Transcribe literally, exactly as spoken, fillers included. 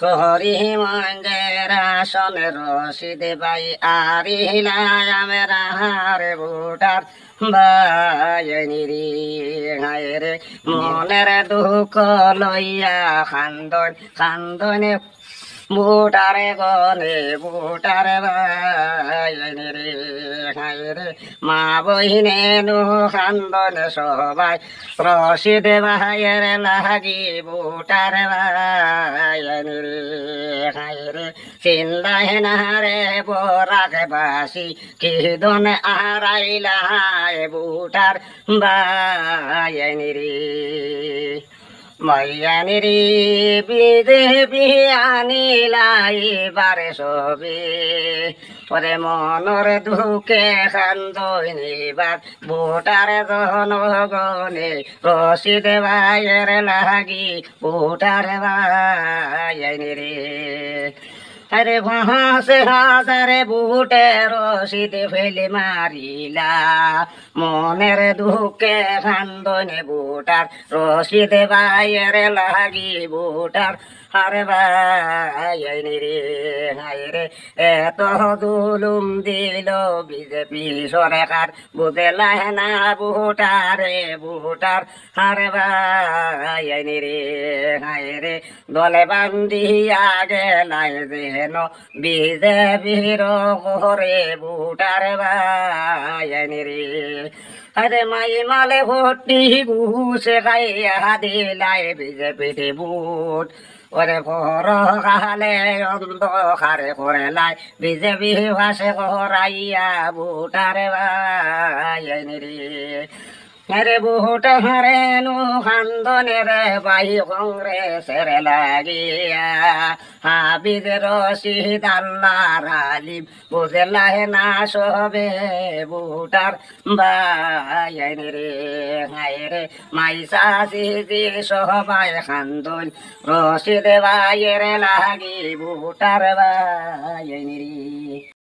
করি মঞ্জেরা সনে রশিদ বাই আরিলা আমরা হারে বুটার বায়নি রে হায় রে মনের দুঃখ লইয়া খান্দন খান্দনে বুটারে গনে বুটারে বায়নি রে হায় রে মা বহিনে নু খান্দনে সবাই রশিদ ভাইয়ের লাগি বুটারে বায়নি রে হায় রে চিন্দাই না রে বরাকে বাসি কি দন আরাইলা বুটার বায়নি রে মাইয়ানি রে বিদে বিয়ানিলাই বারে সবে পরে মনর দুঃখে খান্দনিবার বুটারে দহন গনে রশিদ ভাইয়ের লাগি বুটারে বায়নি রে আরে ভাসে হাজারে বুটে রশিদ ফেলে মারিলা মনের দুঃখে খান্দনে বুটার রশিদ ভাইয়ের লাগি বুটার হারে বায়নি রে হায় রে এত দুলুম দিল বিজেপি সরকার বুঝলাই না বুটারে বুটার হারে বায়নি রে হায় রে দলে বান্ধিয়া গেলাই যেন বিজেপির ঘরে বুটার বায়নি রে আরে মাই মালে ভোটি ঘুষে খাইয়া দিলাই বিজেপিতে বুট ওরে ভর কালে অন্ধকারে করে লাই বিজেপি ভাসে করাইয়া বুটারে বায়নি রে আরে বুট হারে নু খান্দনে রে বাই কংগ্রেসের লাগিয়া হাবিদের রশিদ আল্লাহর আলিম বুঝলাই না সবে বুটার বায়নি রে হায় রে মাইসা সিজি সবাই খান্দন রশিদ ভাইয়ের লাগি বুটার বায়নি রে।